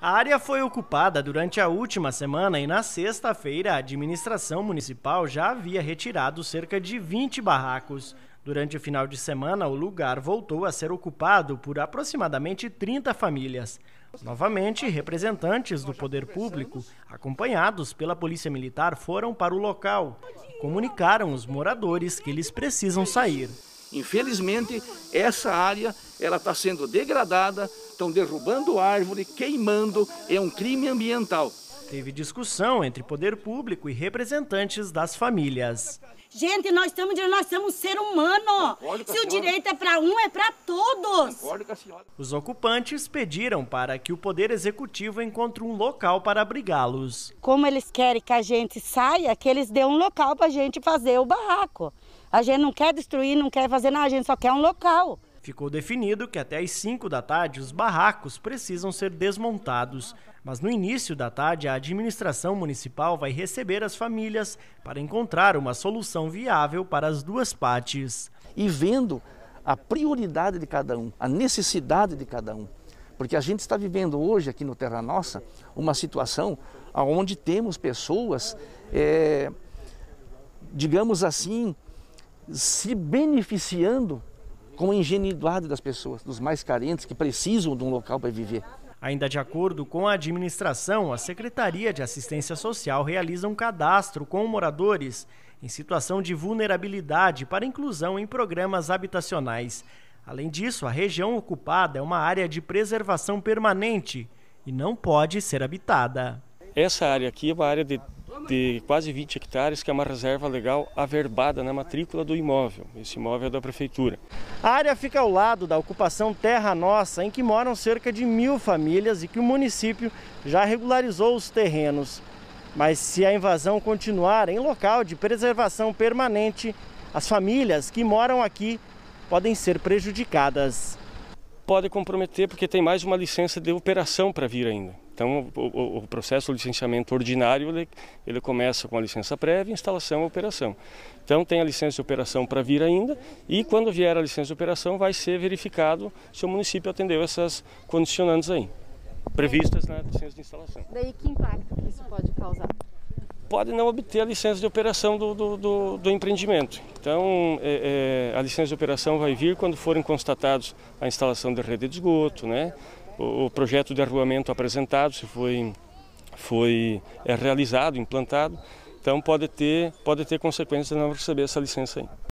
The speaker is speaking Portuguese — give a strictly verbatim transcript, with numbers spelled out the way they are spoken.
A área foi ocupada durante a última semana e na sexta-feira a administração municipal já havia retirado cerca de vinte barracos. Durante o final de semana, o lugar voltou a ser ocupado por aproximadamente trinta famílias. Novamente, representantes do poder público, acompanhados pela Polícia Militar, foram para o local e comunicaram os moradores que eles precisam sair. Infelizmente, essa área ela está sendo degradada, estão derrubando árvore, queimando, é um crime ambiental. Teve discussão entre poder público e representantes das famílias. Gente, nós estamos nós somos ser humano. Se o direito é para um, é para todos. Os ocupantes pediram para que o Poder Executivo encontre um local para abrigá-los. Como eles querem que a gente saia, que eles dêem um local para a gente fazer o barraco. A gente não quer destruir, não quer fazer nada, a gente só quer um local. Ficou definido que até às cinco da tarde os barracos precisam ser desmontados. Mas no início da tarde a administração municipal vai receber as famílias para encontrar uma solução viável para as duas partes. E vendo a prioridade de cada um, a necessidade de cada um. Porque a gente está vivendo hoje aqui no Terra Nossa uma situação onde temos pessoas, é, digamos assim, se beneficiando com a ingenuidade das pessoas, dos mais carentes que precisam de um local para viver. Ainda de acordo com a administração, a Secretaria de Assistência Social realiza um cadastro com moradores em situação de vulnerabilidade para inclusão em programas habitacionais. Além disso, a região ocupada é uma área de preservação permanente e não pode ser habitada. Essa área aqui é uma área de, de quase vinte hectares, que é uma reserva legal averbada na matrícula do imóvel. Esse imóvel é da prefeitura. A área fica ao lado da ocupação Terra Nossa, em que moram cerca de mil famílias e que o município já regularizou os terrenos. Mas se a invasão continuar em local de preservação permanente, as famílias que moram aqui podem ser prejudicadas. Pode comprometer porque tem mais uma licença de operação para vir ainda. Então o, o, o processo de licenciamento ordinário ele, ele começa com a licença prévia, instalação e operação. Então tem a licença de operação para vir ainda e quando vier a licença de operação vai ser verificado se o município atendeu essas condicionantes aí, previstas na licença de instalação. Daí que impacto que isso pode causar? Pode não obter a licença de operação do, do, do, do empreendimento. Então, é, é, a licença de operação vai vir quando forem constatados a instalação de rede de esgoto, né? o, o projeto de arruamento apresentado, se foi, foi é, realizado, implantado. Então, pode ter, pode ter consequências de não receber essa licença aí.